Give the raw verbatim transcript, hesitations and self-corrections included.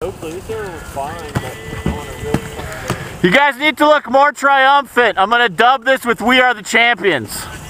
Hopefully, this area was fine, but on a really fun day. You guys need to look more triumphant. I'm gonna dub this with "We Are the Champions."